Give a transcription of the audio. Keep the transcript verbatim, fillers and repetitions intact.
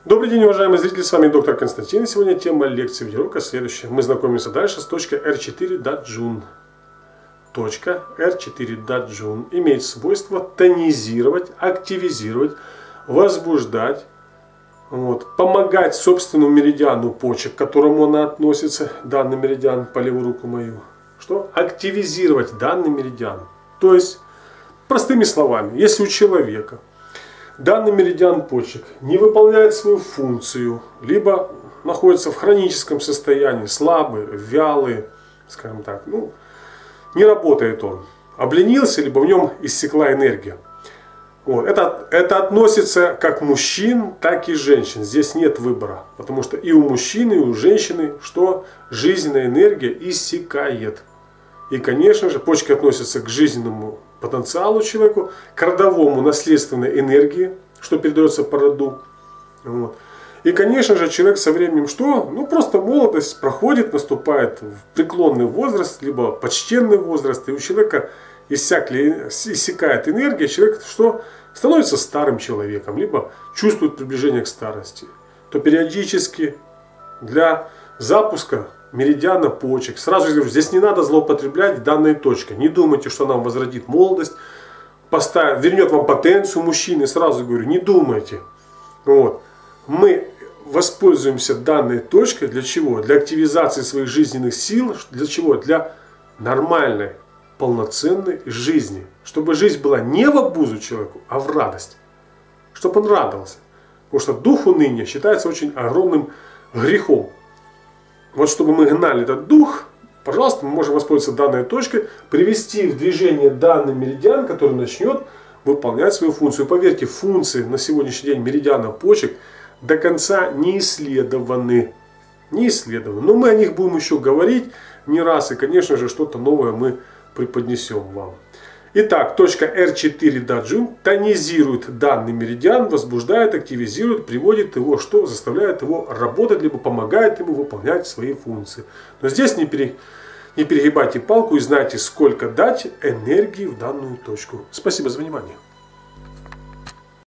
Добрый день, уважаемые зрители, с вами доктор Константин. Сегодня тема лекции видеоурока следующая. Мы знакомимся дальше с точкой эр четыре Dajun. Точка эр четыре Dajun имеет свойство тонизировать, активизировать, возбуждать, вот, помогать собственному меридиану почек, к которому она относится, данный меридиан по левую руку мою, что активизировать данный меридиан. То есть, простыми словами, если у человека данный меридиан почек не выполняет свою функцию, либо находится в хроническом состоянии, слабый, вялый, скажем так, ну, не работает он, обленился, либо в нем иссякла энергия. Вот. Это, это относится как мужчин, так и женщин. Здесь нет выбора, потому что и у мужчины, и у женщины, что жизненная энергия иссякает. И, конечно же, почки относятся к жизненному потенциалу человеку, к родовому наследственной энергии, что передается по роду. Вот. И, конечно же, человек со временем что? Ну, просто молодость проходит, наступает в преклонный возраст, либо почтенный возраст, и у человека иссякли, иссякает энергия, человек что? Становится старым человеком, либо чувствует приближение к старости. То периодически для запуска меридиана почек, сразу говорю, здесь не надо злоупотреблять данной точкой. Не думайте, что она вам возродит молодость, поставит, вернет вам потенцию мужчины. Сразу говорю, не думайте. Вот. Мы воспользуемся данной точкой для чего? Для активизации своих жизненных сил. Для чего? Для нормальной, полноценной жизни. Чтобы жизнь была не в обузу человеку, а в радость. Чтобы он радовался. Потому что дух уныния считается очень огромным грехом. Вот чтобы мы гнали этот дух, пожалуйста, мы можем воспользоваться данной точкой, привести в движение данный меридиан, который начнет выполнять свою функцию. Поверьте, функции на сегодняшний день меридиана почек до конца не исследованы. Не исследованы. Но мы о них будем еще говорить не раз. И, конечно же, что-то новое мы преподнесем вам. Итак, точка эр четыре Dajun тонизирует данный меридиан, возбуждает, активизирует, приводит его, что заставляет его работать, либо помогает ему выполнять свои функции. Но здесь не, пере, не перегибайте палку и знайте, сколько дать энергии в данную точку. Спасибо за внимание.